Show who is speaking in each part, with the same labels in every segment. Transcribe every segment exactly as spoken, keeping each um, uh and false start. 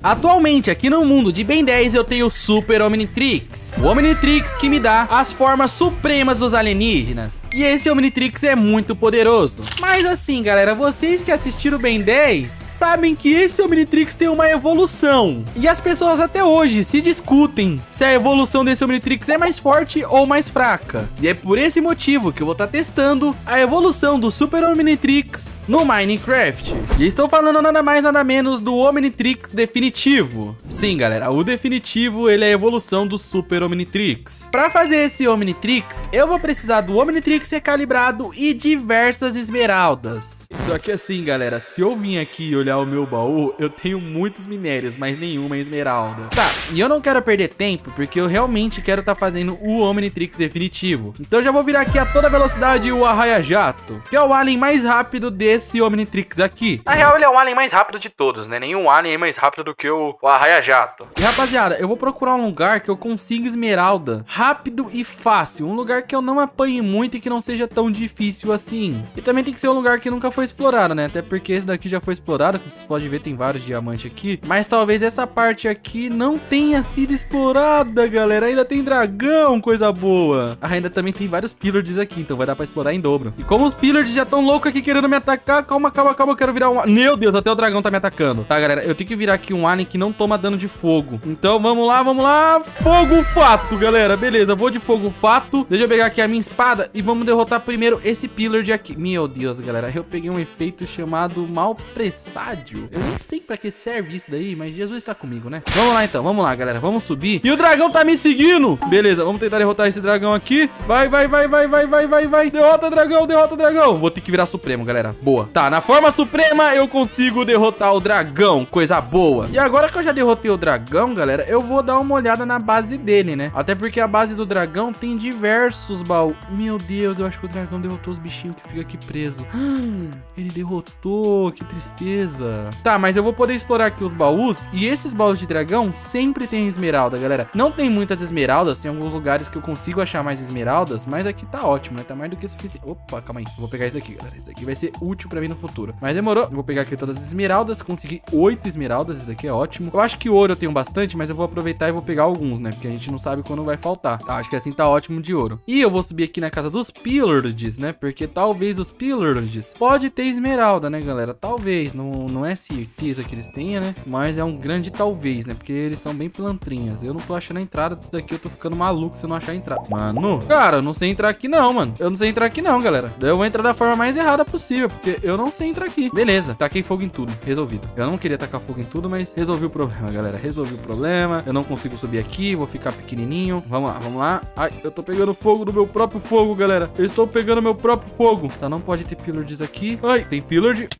Speaker 1: Atualmente, aqui no mundo de Ben dez, eu tenho o Super Omnitrix. O Omnitrix que me dá as formas supremas dos alienígenas. E esse Omnitrix é muito poderoso. Mas assim, galera, vocês que assistiram o Ben dez... sabem que esse Omnitrix tem uma evolução. E as pessoas até hoje se discutem se a evolução desse Omnitrix é mais forte ou mais fraca. E é por esse motivo que eu vou estar testando a evolução do Super Omnitrix no Minecraft. E estou falando nada mais nada menos do Omnitrix definitivo. Sim, galera, o definitivo ele é a evolução do Super Omnitrix. Para fazer esse Omnitrix, eu vou precisar do Omnitrix recalibrado e diversas esmeraldas. Só que assim, galera, se eu vim aqui e olhar o meu baú, eu tenho muitos minérios, mas nenhuma esmeralda. Tá, e eu não quero perder tempo, porque eu realmente quero estar tá fazendo o Omnitrix definitivo. Então eu já vou virar aqui a toda velocidade o Arraia-Jato, que é o alien mais rápido desse Omnitrix aqui. Na real, ele é o alien mais rápido de todos, né? Nenhum alien é mais rápido do que o, o Arraia-Jato. E rapaziada, eu vou procurar um lugar que eu consiga esmeralda rápido e fácil. Um lugar que eu não apanhe muito e que não seja tão difícil assim. E também tem que ser um lugar que nunca foi explorado, né? Até porque esse daqui já foi explorado. Como vocês podem ver, tem vários diamantes aqui. Mas talvez essa parte aqui não tenha sido explorada, galera. Ainda tem dragão, coisa boa. Ah, ainda também tem vários pillars aqui, então vai dar pra explorar em dobro. E como os pillars já estão loucos aqui querendo me atacar, calma, calma, calma, eu quero virar um... Meu Deus, até o dragão tá me atacando. Tá, galera, eu tenho que virar aqui um alien que não toma dano de fogo. Então vamos lá, vamos lá. Fogo fato, galera. Beleza, vou de fogo fato. Deixa eu pegar aqui a minha espada e vamos derrotar primeiro esse pillar de aqui. Meu Deus, galera, eu peguei um efeito chamado mal presságio. Eu nem sei pra que serve isso daí, mas Jesus tá comigo, né? Vamos lá então, vamos lá, galera, vamos subir. E o dragão tá me seguindo. Beleza, vamos tentar derrotar esse dragão aqui. Vai, vai, vai, vai, vai, vai, vai, vai. Derrota dragão, derrota dragão. Vou ter que virar supremo, galera. Boa. Tá, na forma suprema eu consigo derrotar o dragão. Coisa boa. E agora que eu já derrotei o dragão, galera, eu vou dar uma olhada na base dele, né? Até porque a base do dragão tem diversos baús. Meu Deus, eu acho que o dragão derrotou os bichinhos que ficam aqui presos. Ele derrotou, que tristeza. Tá, mas eu vou poder explorar aqui os baús. E esses baús de dragão sempre tem esmeralda, galera. Não tem muitas esmeraldas, tem alguns lugares que eu consigo achar mais esmeraldas, mas aqui tá ótimo, né? Tá mais do que suficiente. Opa, calma aí, eu vou pegar isso aqui, galera. Isso daqui vai ser útil pra mim no futuro. Mas demorou, eu vou pegar aqui todas as esmeraldas. Consegui oito esmeraldas, isso daqui é ótimo. Eu acho que ouro eu tenho bastante, mas eu vou aproveitar e vou pegar alguns, né? Porque a gente não sabe quando vai faltar. Tá, acho que assim tá ótimo de ouro. E eu vou subir aqui na casa dos pillars, né? Porque talvez os pillars pode ter esmeralda, né, galera? Talvez, não, não é certeza que eles tenham, né? Mas é um grande talvez, né? Porque eles são bem pilantrinhas. Eu não tô achando a entrada disso daqui, eu tô ficando maluco se eu não achar a entrada. Mano, cara, eu não sei entrar aqui não, mano. Eu não sei entrar aqui não, galera. Eu vou entrar da forma mais errada possível, porque eu não sei entrar aqui. Beleza, taquei fogo em tudo, resolvido. Eu não queria tacar fogo em tudo, mas resolvi o problema, galera. Resolvi o problema. Eu não consigo subir aqui, vou ficar pequenininho. Vamos lá, vamos lá. Ai, eu tô pegando fogo do meu próprio fogo, galera. Eu estou pegando meu próprio fogo. Tá, não pode ter pillars aqui. Ai, tem pillar de...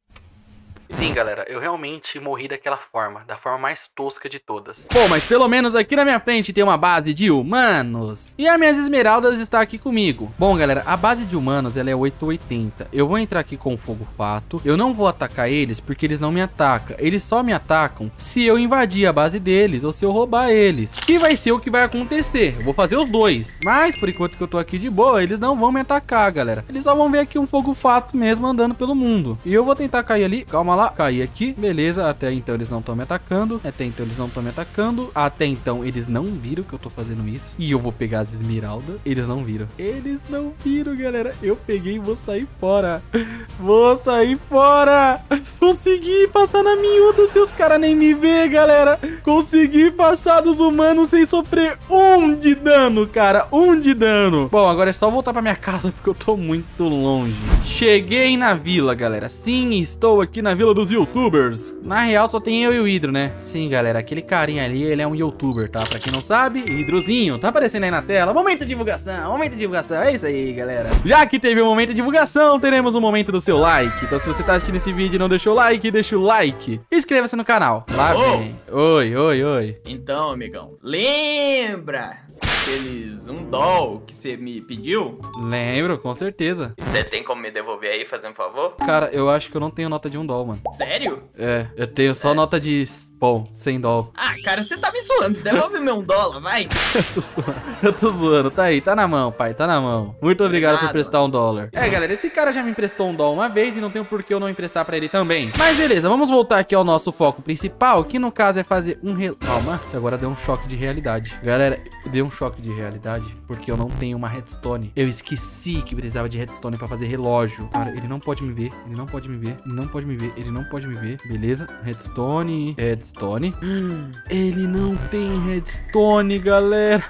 Speaker 1: Sim, galera, eu realmente morri daquela forma, da forma mais tosca de todas. Bom, mas pelo menos aqui na minha frente tem uma base de humanos. E as minhas esmeraldas está aqui comigo. Bom, galera, a base de humanos, ela é oito oitenta. Eu vou entrar aqui com o fogo fato. Eu não vou atacar eles porque eles não me atacam. Eles só me atacam se eu invadir a base deles ou se eu roubar eles. Que vai ser o que vai acontecer. Eu vou fazer os dois. Mas, por enquanto que eu tô aqui de boa, eles não vão me atacar, galera. Eles só vão ver aqui um fogo fato mesmo andando pelo mundo. E eu vou tentar cair ali. Calma lá. Cair aqui, beleza, até então eles não estão me atacando, até então eles não estão me atacando, até então eles não viram que eu tô fazendo isso, e eu vou pegar as esmeraldas, eles não viram, eles não viram, galera, eu peguei e vou sair fora, vou sair fora, consegui passar na miúda, se os caras nem me vê, galera, consegui passar dos humanos sem sofrer um de dano, cara, um de dano. Bom, agora é só voltar pra minha casa, porque eu tô muito longe. Cheguei na vila, galera, sim, estou aqui na vila dos youtubers. Na real só tem eu e o Hidro, né? Sim, galera, aquele carinha ali, ele é um youtuber, tá? Pra quem não sabe, Hidrozinho, tá aparecendo aí na tela. Momento de divulgação, momento de divulgação, é isso aí, galera. Já que teve um momento de divulgação, teremos um momento do seu like. Então se você tá assistindo esse vídeo e não deixou o like, deixa o like. Inscreva-se no canal. Lá vem. Oi, oi, oi.
Speaker 2: Então, amigão, lembra aqueles um doll que você me pediu?
Speaker 1: Lembro, com certeza.
Speaker 2: Você tem como me devolver aí, fazer um favor?
Speaker 1: Cara, eu acho que eu não tenho nota de um doll, mano.
Speaker 2: Sério?
Speaker 1: É, eu tenho só
Speaker 2: É.
Speaker 1: nota de, bom, cem doll.
Speaker 2: Ah, cara, você tá me zoando. Devolve meu um dólar, vai.
Speaker 1: Eu tô zoando. Eu tô zoando, tá aí, tá na mão, pai, tá na mão. Muito obrigado,
Speaker 2: Obrigado.
Speaker 1: por emprestar um dólar. É, galera, esse cara já me emprestou um dólar uma vez e não tem por que eu não emprestar pra ele também. Mas beleza, vamos voltar aqui ao nosso foco principal, que no caso é fazer um rel... Calma, que agora deu um choque de realidade. Galera, deu um choque de realidade porque eu não tenho uma redstone. Eu esqueci que precisava de redstone pra fazer relógio. Cara, ele não pode me ver, ele não pode me ver, ele não pode me ver, ele não pode me ver. Beleza, redstone, redstone. Ele não tem redstone, galera.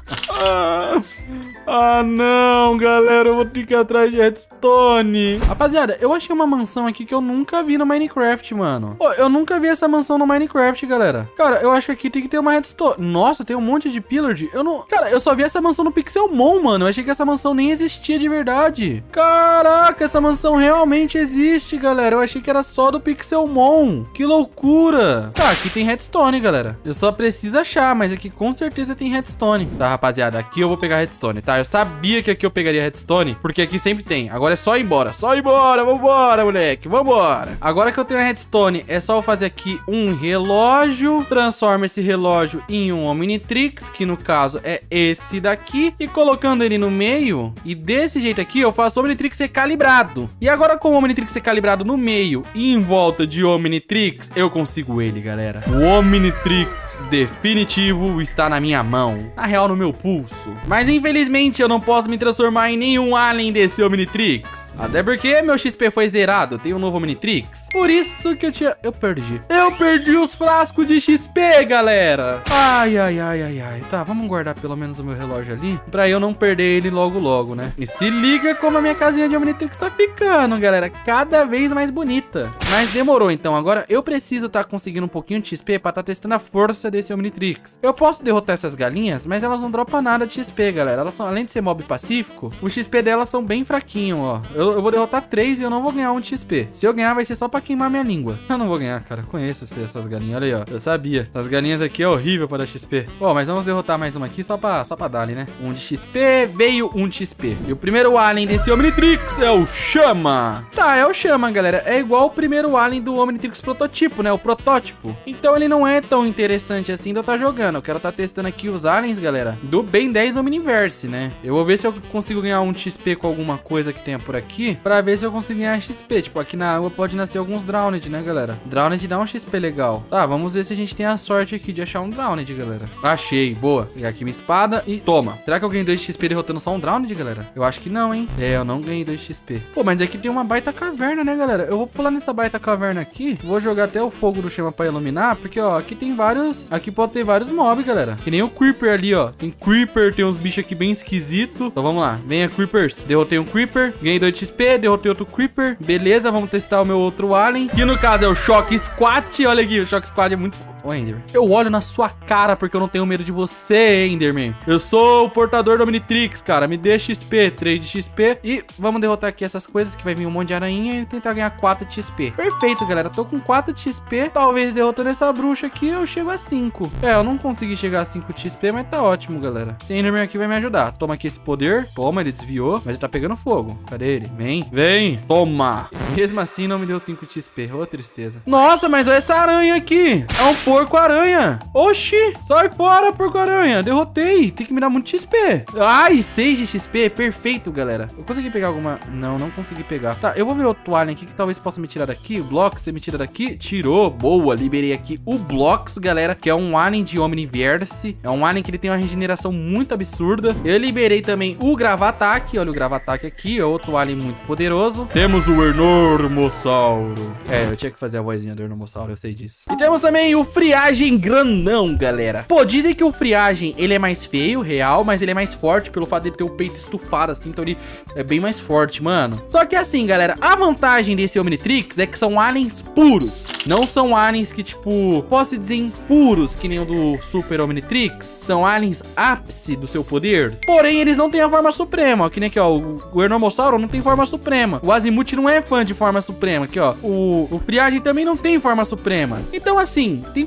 Speaker 1: Ah, ah, não, galera, eu vou ter que ir atrás de redstone. Rapaziada, eu achei uma mansão aqui que eu nunca vi no Minecraft, mano. Pô, eu nunca vi essa mansão no Minecraft, galera. Cara, eu acho que aqui tem que ter uma redstone. Nossa, tem um monte de pillared. Eu não... Cara, eu só vi essa mansão no Pixelmon, mano. Eu achei que essa mansão nem existia de verdade. Caraca, essa mansão realmente existe, galera. Eu achei que era só do Pixelmon. Que loucura. Tá, aqui tem redstone, galera. Eu só preciso achar, mas aqui com certeza tem redstone. Tá, rapaziada, aqui eu vou pegar redstone, tá? Eu sabia que aqui eu pegaria redstone, porque aqui sempre tem. Agora é só ir embora, só ir embora, vambora, moleque, vambora. Agora que eu tenho a redstone, é só eu fazer aqui um relógio, transforma esse relógio em um Omnitrix, que no caso é esse daqui, e colocando ele no meio, e desse jeito aqui eu faço o Omnitrix ser calibrado. E agora com o Omnitrix ser calibrado no meio e em volta de Omnitrix, eu consigo ele, galera. O Omnitrix definitivo está na minha mão, na real no meu pulso. Mas infelizmente eu não posso me transformar em nenhum alien desse Omnitrix. Até porque meu X P foi zerado, eu tenho um novo Omnitrix. Por isso que eu tinha... Eu perdi. Eu perdi os frascos de X P, galera. Ai, ai, ai, ai, ai. Tá, vamos guardar pelo menos o meu relógio ali, pra eu não perder ele logo, logo, né? E se liga como a minha casinha de Omnitrix tá ficando, galera. Cada vez mais bonita. Mas demorou, então. Agora eu preciso tá conseguindo um pouquinho de X P pra tá testando a força desse Omnitrix. Eu posso derrotar essas galinhas, mas elas não dropam nada de X P, galera. Elas são, além de ser mob pacífico, o X P delas são bem fraquinho, ó. Eu, eu vou derrotar três e eu não vou ganhar um de X P. Se eu ganhar, vai ser só pra queimar minha língua. Eu não vou ganhar, cara. Conheço essas galinhas. Olha aí, ó. Eu sabia. Essas galinhas aqui é horrível pra dar X P. Bom, mas vamos derrotar mais uma aqui só pra, só pra dar ali, né? Um de X P, veio um de X P. E o primeiro alien desse Omnitrix é o Chama. Tá, é o Chama, galera. É igual o primeiro alien do Omnitrix prototipo, né? O protótipo. Então ele não é tão interessante assim de eu tá jogando. Eu quero tá testando aqui os aliens, galera, do Ben dez Omniverse, né? Eu vou ver se eu consigo ganhar um X P com alguma coisa que tenha por aqui, pra ver se eu consigo ganhar X P. Tipo, aqui na água pode nascer alguns Drowned, né, galera? Drowned dá um X P legal. Tá, vamos ver se a gente tem a sorte aqui de achar um Drowned, galera. Achei, boa. Vou pegar aqui minha espada e toma. Será que eu ganhei dois X P derrotando só um Drowned, galera? Eu acho que não, hein? É, eu não ganhei dois X P. Pô, mas aqui tem uma baita caverna, né, galera? Eu vou pular nessa baita caverna aqui, vou jogar até o fogo do Chama pra iluminar, porque, ó, aqui tem vários... Aqui pode ter vários mobs, galera. Que nem o Creeper ali, ó. Tem Creeper, tem uns bichos aqui bem esquisitos. Então vamos lá. Venha, Creepers. Derrotei um Creeper, ganhei dois X P, derrotei outro Creeper. Beleza, vamos testar o meu outro alien, que no caso é o Shock Squat. Olha aqui, o Shock Squat é muito... Ô, Enderman, eu olho na sua cara porque eu não tenho medo de você, Enderman. Eu sou o portador do Omnitrix, cara. Me dê X P, três de X P. E vamos derrotar aqui essas coisas que vai vir um monte de aranha e tentar ganhar quatro de X P. Perfeito, galera. Tô com quatro de X P. Talvez derrotando essa bruxa aqui eu chego a cinco. É, eu não consegui chegar a cinco de X P, mas tá ótimo, galera. Esse Enderman aqui vai me ajudar. Toma aqui esse poder. Toma, ele desviou, mas ele tá pegando fogo. Cadê ele? Vem, vem. Toma. Mesmo assim, não me deu cinco de X P. Ô, tristeza. Nossa, mas olha essa aranha aqui. É um porco-aranha. Oxi, sai fora, porco-aranha. Derrotei. Tem que me dar muito X P. Ai, seis de X P. Perfeito, galera. Eu consegui pegar alguma... Não, não consegui pegar. Tá, eu vou ver outro alien aqui que talvez possa me tirar daqui. O Blocks, você me tira daqui. Tirou. Boa, liberei aqui o Blocks, galera, que é um alien de Omniverse. É um alien que ele tem uma regeneração muito absurda. Eu liberei também o Gravataque. Olha o Gravataque aqui. É outro alien muito poderoso. Temos o Enormossauro. É, eu tinha que fazer a vozinha do Enormossauro, eu sei disso. E temos também o Friagem Grandão, galera. Pô, dizem que o Friagem, ele é mais feio, real, mas ele é mais forte pelo fato de ele ter o peito estufado assim, então ele é bem mais forte, mano. Só que assim, galera, a vantagem desse Omnitrix é que são aliens puros. Não são aliens que, tipo, posso dizer impuros, que nem o do Super Omnitrix. São aliens ápice do seu poder. Porém, eles não têm a forma suprema, ó, que nem aqui, ó, o Enormossauro não tem forma suprema. O Azimuth não é fã de forma suprema, aqui, ó. O, o Friagem também não tem forma suprema. Então, assim, tem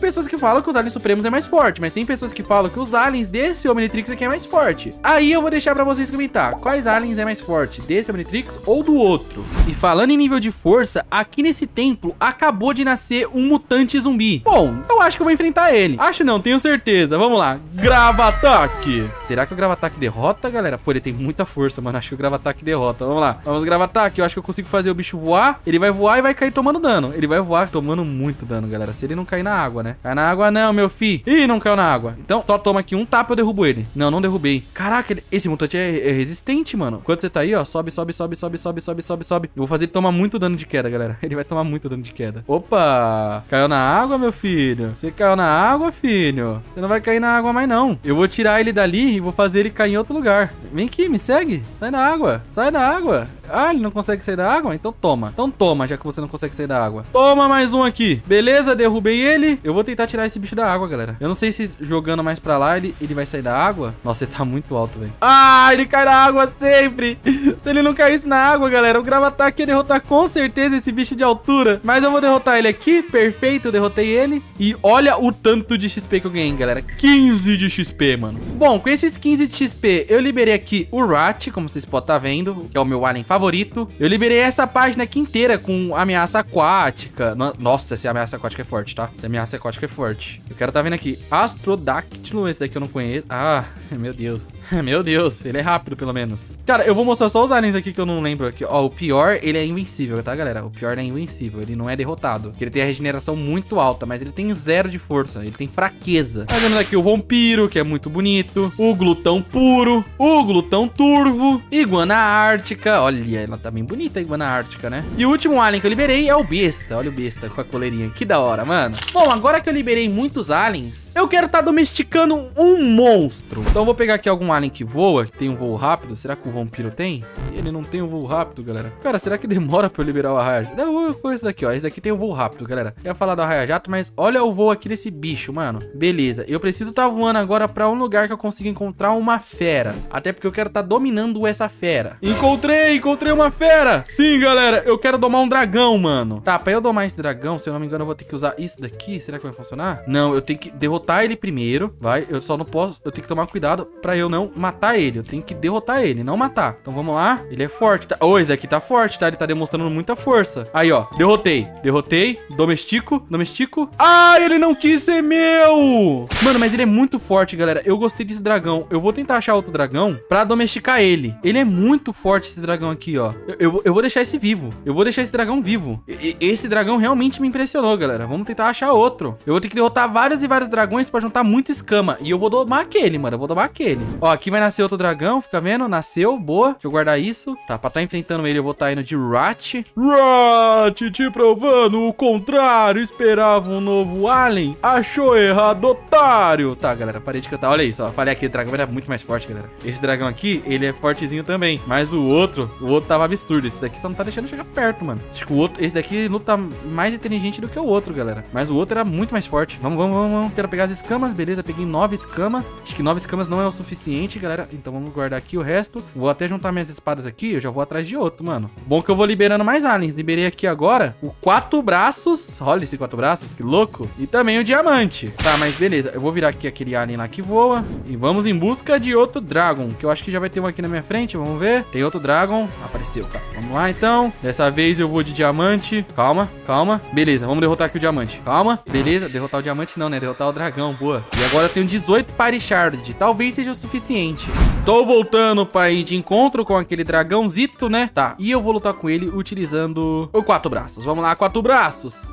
Speaker 1: pessoas que falam que os aliens supremos é mais forte, mas tem pessoas que falam que os aliens desse Omnitrix aqui é mais forte. Aí eu vou deixar pra vocês comentar quais aliens é mais forte, desse Omnitrix ou do outro. E falando em nível de força, aqui nesse templo acabou de nascer um mutante zumbi. Bom, eu acho que eu vou enfrentar ele. Acho não, tenho certeza. Vamos lá. Gravataque. Será que o Gravataque derrota, galera? Pô, ele tem muita força, mano. Acho que o Gravataque derrota. Vamos lá. Vamos, Gravataque. Eu acho que eu consigo fazer o bicho voar. Ele vai voar e vai cair tomando dano. Ele vai voar tomando muito dano, galera. Se ele não cair na água, né? Cai na água não, meu fi. Ih, não caiu na água. Então, só toma aqui um tapa e eu derrubo ele. Não, não derrubei. Caraca, ele... esse mutante é, é resistente, mano. Quando você tá aí, ó, sobe, sobe, sobe, sobe, sobe, sobe, sobe, sobe. Eu vou fazer ele tomar muito dano de queda, galera. Ele vai tomar muito dano de queda. Opa! Caiu na água, meu filho. Você caiu na água, filho. Você não vai cair na água mais, não. Eu vou tirar ele dali e vou fazer ele cair em outro lugar. Vem aqui, me segue. Sai na água. Sai da água. Ah, ele não consegue sair da água? Então toma. Então toma, já que você não consegue sair da água. Toma mais um aqui. Beleza, derrubei ele. Eu vou tentar tirar esse bicho da água, galera. Eu não sei se jogando mais pra lá ele, ele vai sair da água. Nossa, ele tá muito alto, velho. Ah, ele cai na água sempre. Se ele não caísse na água, galera, o Gravataque ia derrotar com certeza esse bicho de altura. Mas eu vou derrotar ele aqui. Perfeito, eu derrotei ele. E olha o tanto de X P que eu ganhei, galera. quinze de X P, mano. Bom, com esses quinze de X P, eu liberei aqui o Rat, como vocês podem estar vendo, que é o meu alien favorito. Eu liberei essa página aqui inteira com ameaça aquática. Nossa, essa ameaça aquática é forte, tá? Essa ameaça aquática é forte. Eu quero tá vendo aqui. Astrodactylo, esse daqui eu não conheço. Ah, meu Deus. Meu Deus, ele é rápido, pelo menos. Cara, eu vou mostrar só os aliens aqui que eu não lembro aqui. Ó, o pior, ele é invencível, tá, galera? O pior é invencível, ele não é derrotado. Porque ele tem a regeneração muito alta, mas ele tem zero de força, ele tem fraqueza. Tá vendo aqui o Vampiro, que é muito bonito. O Glutão Puro. O Glutão Turvo. Iguana Ártica. Olha, ela tá bem bonita, a Iguana Ártica, né? E o último alien que eu liberei é o Besta. Olha o Besta com a coleirinha. Que da hora, mano. Bom, agora que eu liberei muitos aliens, eu quero tá domesticando um monstro. Então eu vou pegar aqui algum alien que voa, que tem um voo rápido. Será que o Vampiro tem? Ele não tem um voo rápido, galera. Cara, será que demora pra eu liberar o Arraia-Jato? Não, eu vou com esse daqui, ó. Esse daqui tem um voo rápido, galera. Eu ia falar do Arraia-Jato, mas olha o voo aqui desse bicho, mano. Beleza, eu preciso tá voando agora pra um lugar que eu consiga encontrar uma fera. Até porque eu quero tá dominando essa fera. Encontrei, encontrei uma fera. Sim, galera, eu quero domar um dragão, mano. Tá, pra eu domar esse dragão, se eu não me engano, eu vou ter que usar isso daqui. Será que vai funcionar? Não, eu tenho que derrotar ele primeiro. Vai, eu só não posso, eu tenho que tomar cuidado pra eu não matar ele. Eu tenho que derrotar ele, não matar. Então vamos lá. Ele é forte, tá? Oh, esse daqui tá forte, tá? Ele tá demonstrando muita força. Aí, ó, derrotei, derrotei. Domestico, domestico. Ah, ele não quis ser meu. Mano, mas ele é muito forte, galera. Eu gostei desse dragão. Eu vou tentar achar outro dragão pra domesticar ele. Ele é muito forte, esse dragão aqui, ó. Eu, eu, eu vou deixar esse vivo. Eu vou deixar esse dragão vivo. E, esse dragão realmente me impressionou, galera. Vamos tentar achar outro. Eu vou ter que derrotar vários e vários dragões pra juntar muita escama. E eu vou domar aquele, mano. Eu vou domar aquele. Ó, aqui vai nascer outro dragão. Fica vendo? Nasceu. Boa. Deixa eu guardar isso. Tá, pra tá enfrentando ele, eu vou tá indo de Rat. Rat, te provando o contrário. Esperava um novo alien. Achou errado, otário. Tá, galera, parei de cantar. Olha isso, ó. Falei aqui, o dragão era muito mais forte, galera. Esse dragão aqui, ele é fortezinho também. Mas o outro, o outro tava absurdo. Esse daqui só não tá deixando chegar perto, mano. Acho que o outro, esse daqui luta mais inteligente do que o outro, galera. Mas o outro era muito mais forte. Vamos, vamos, vamos, vamos. Quero pegar as escamas, beleza. Peguei nove escamas. Acho que nove escamas não é o suficiente, galera. Então vamos guardar aqui o resto. Vou até juntar minhas espadas aqui. Eu já vou atrás de outro, mano. Bom que eu vou liberando mais aliens. Liberei aqui agora o quatro braços. Olha esse quatro braços, que louco. E também o diamante. Tá, mas beleza. Eu vou virar aqui aquele alien lá que voa. E vamos em busca de outro dragon, que eu acho que já vai ter um aqui na minha frente. Vamos ver. Tem outro dragon. Apareceu, tá. Vamos lá, então. Dessa vez eu vou de diamante. Calma, calma. Beleza, vamos derrotar aqui o diamante. Calma. Beleza, derrotar o diamante não, né? Derrotar o dragão, boa. E agora eu tenho dezoito Parishard. Talvez seja o suficiente. Estou voltando pra ir de encontro com aquele dragãozito, né? Tá, e eu vou lutar com ele utilizando o quatro braços. Vamos lá, quatro braços.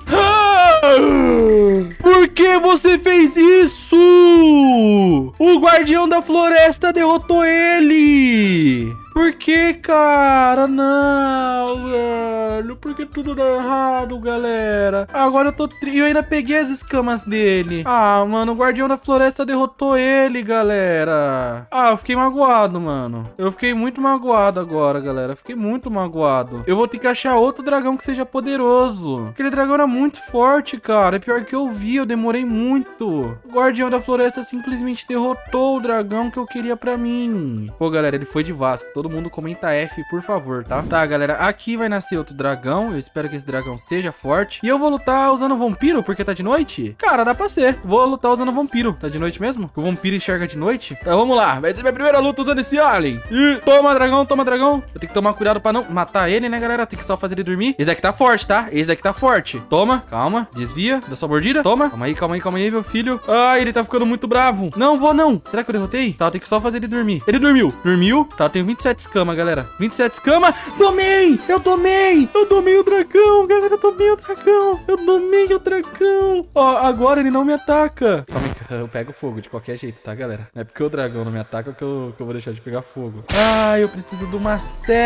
Speaker 1: Por que você fez isso? O guardião da floresta derrotou ele. Por que, cara? Não, velho. Por que tudo dá errado, galera? Agora eu tô tri... Eu ainda peguei as escamas dele. Ah, mano, o guardião da floresta derrotou ele, galera. Ah, eu fiquei magoado, mano. Eu fiquei muito magoado agora, galera. Fiquei muito magoado. Eu vou ter que achar outro dragão que seja poderoso. Aquele dragão era muito forte, cara. É pior que eu vi, eu demorei muito. O guardião da floresta simplesmente derrotou o dragão que eu queria pra mim. Pô, galera, ele foi de Vasco. Todo mundo comenta F, por favor, tá? Tá, galera, aqui vai nascer outro dragão. Eu espero que esse dragão seja forte. E eu vou lutar usando vampiro, porque tá de noite? Cara, dá pra ser. Vou lutar usando vampiro. Tá de noite mesmo? O vampiro enxerga de noite? Então vamos lá. Vai ser minha primeira luta usando esse alien. E toma, dragão, toma, dragão. Eu tenho que tomar cuidado pra não matar ele, né, galera? Tem que só fazer ele dormir. Esse daqui tá forte, tá? Esse daqui tá forte. Toma, calma. Desvia da sua mordida. Toma. Calma aí, calma aí, calma aí, meu filho. Ai, ele tá ficando muito bravo. Não, vou não. Será que eu derrotei? Tá, eu tenho que só fazer ele dormir. Ele dormiu. Dormiu. Tá, eu tenho vinte e sete escamas, galera. vinte e sete escamas. Domei! Eu domei! Eu domei o dragão, galera. Eu domei o dragão. Eu domei o dragão. Ó, agora ele não me ataca. Calma aí, eu pego fogo de qualquer jeito, tá, galera? Não é porque o dragão não me ataca que eu, que eu vou deixar de pegar fogo. Ah, eu preciso de uma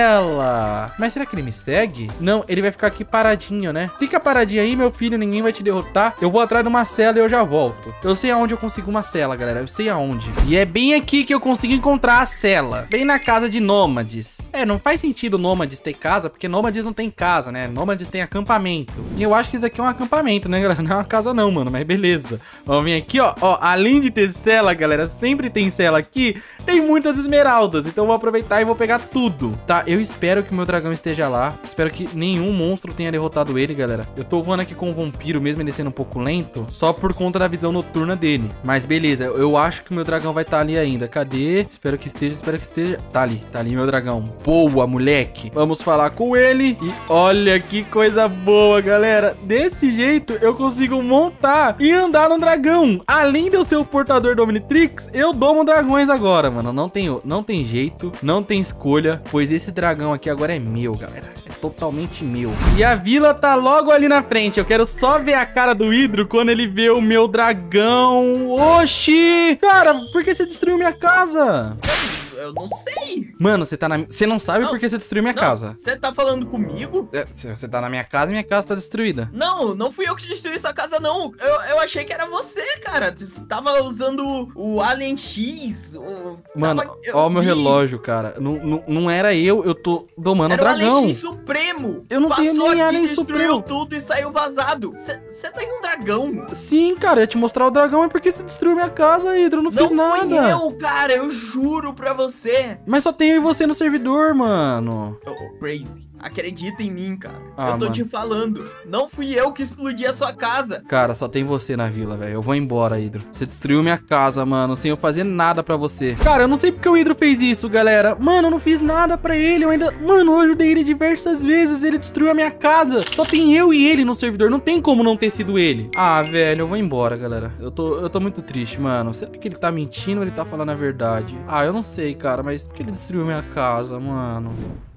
Speaker 1: cela. Mas será que ele me segue? Não, ele vai ficar aqui paradinho, né? Fica paradinho aí, meu filho. Ninguém vai te derrotar. Eu vou atrás de uma cela e eu já volto. Eu sei aonde eu consigo uma cela, galera. Eu sei aonde. E é bem aqui que eu consigo encontrar a cela. Bem na casa de nômades. É, não faz sentido nômades ter casa, porque nômades não tem casa, né? Nômades tem acampamento. E eu acho que isso aqui é um acampamento, né, galera? Não é uma casa não, mano. Mas beleza. Vamos vir aqui, ó. Ó, além de ter cela, galera, sempre tem cela aqui. Tem muitas esmeraldas. Então eu vou aproveitar e vou pegar tudo. Tá, eu espero que o meu dragão esteja lá. Espero que nenhum monstro tenha derrotado ele, galera. Eu tô voando aqui com o vampiro, mesmo ele sendo um pouco lento, só por conta da visão noturna dele. Mas beleza, eu acho que o meu dragão vai estar ali ainda. Cadê? Espero que esteja, espero que esteja. Tá ali, tá ali meu dragão. Boa, moleque. Vamos falar com ele. E olha que coisa boa, galera. Desse jeito eu consigo montar e andar no dragão. Além de eu ser o portador do Omnitrix, eu domo dragões agora, mano. Não tem, não tem jeito, não tem escolha, pois esse dragão aqui agora é meu, galera. É totalmente meu. E a vila tá logo ali na frente. Eu quero só ver a cara do Hidro quando ele vê o meu dragão. Oxi! Cara, por que você destruiu minha casa?
Speaker 2: Eu não sei.
Speaker 1: Mano, você tá na... Você não sabe
Speaker 2: Não,
Speaker 1: porque você destruiu minha
Speaker 2: não,
Speaker 1: casa.
Speaker 2: Você tá falando comigo?
Speaker 1: É, você tá na minha casa e minha casa tá destruída.
Speaker 2: Não, não fui eu que destruí sua casa, não. Eu, eu achei que era você, cara. Você tava usando o Alien X. O...
Speaker 1: Mano,
Speaker 2: tava...
Speaker 1: ó o meu
Speaker 2: vi.
Speaker 1: relógio, cara. Não, não, não era eu, eu tô domando o
Speaker 2: Era o
Speaker 1: dragão.
Speaker 2: Alien X Supremo.
Speaker 1: Eu não
Speaker 2: Passou
Speaker 1: tenho nem
Speaker 2: aqui,
Speaker 1: Alien
Speaker 2: destruiu
Speaker 1: Supremo.
Speaker 2: tudo e saiu vazado. Você tá em um dragão.
Speaker 1: Sim, cara, eu ia te mostrar o dragão é porque você destruiu minha casa, Hidro. Eu não,
Speaker 2: Não
Speaker 1: fiz nada.
Speaker 2: fui eu, cara. Eu juro pra você.
Speaker 1: Mas só tem eu e você no servidor, mano.
Speaker 2: Oh, oh, Crazy. Acredita em mim, cara.
Speaker 1: Ah,
Speaker 2: eu tô
Speaker 1: mano.
Speaker 2: te falando. Não fui eu que explodi a sua casa.
Speaker 1: Cara, só tem você na vila, velho. Eu vou embora, Hidro. Você destruiu minha casa, mano, sem eu fazer nada pra você. Cara, eu não sei porque o Hidro fez isso, galera. Mano, eu não fiz nada pra ele. Eu ainda... Mano, eu ajudei ele diversas vezes. Ele destruiu a minha casa. Só tem eu e ele no servidor. Não tem como não ter sido ele. Ah, velho, eu vou embora, galera. Eu tô, eu tô muito triste, mano. Será que ele tá mentindo ou ele tá falando a verdade? Ah, eu não sei, cara, mas por que ele destruiu minha casa, mano?